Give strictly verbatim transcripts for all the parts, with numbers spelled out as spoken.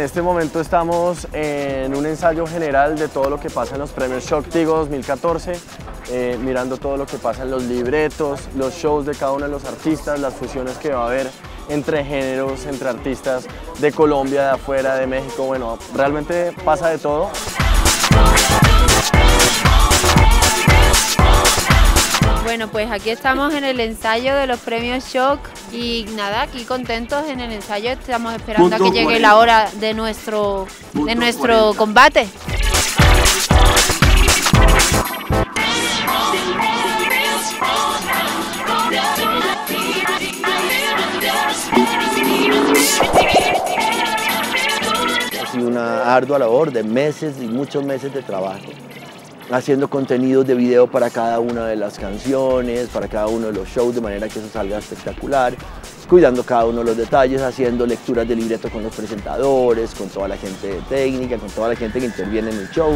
este momento estamos en un ensayo general de todo lo que pasa en los premios Shock-Tigo dos mil catorce, eh, mirando todo lo que pasa en los libretos, los shows de cada uno de los artistas, las fusiones que va a haber entre géneros, entre artistas de Colombia, de afuera, de México. Bueno, realmente pasa de todo. Bueno, pues aquí estamos en el ensayo de los premios Shock y nada, aquí contentos en el ensayo, estamos esperando a que llegue la hora de nuestro, de nuestro combate. Ha sido una ardua labor de meses y muchos meses de trabajo, haciendo contenidos de video para cada una de las canciones, para cada uno de los shows, de manera que eso salga espectacular, cuidando cada uno de los detalles, haciendo lecturas de libreto con los presentadores, con toda la gente de técnica, con toda la gente que interviene en el show.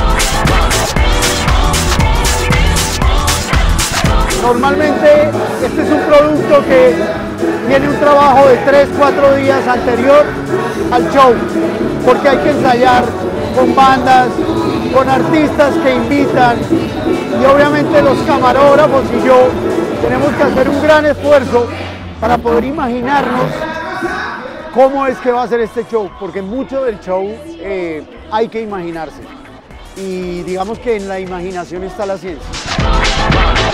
Normalmente este es un producto que tiene un trabajo de tres, cuatro días anterior al show, porque hay que ensayar con bandas, con artistas que invitan y obviamente los camarógrafos y yo tenemos que hacer un gran esfuerzo para poder imaginarnos cómo es que va a ser este show, porque mucho del show eh, hay que imaginarse y digamos que en la imaginación está la ciencia.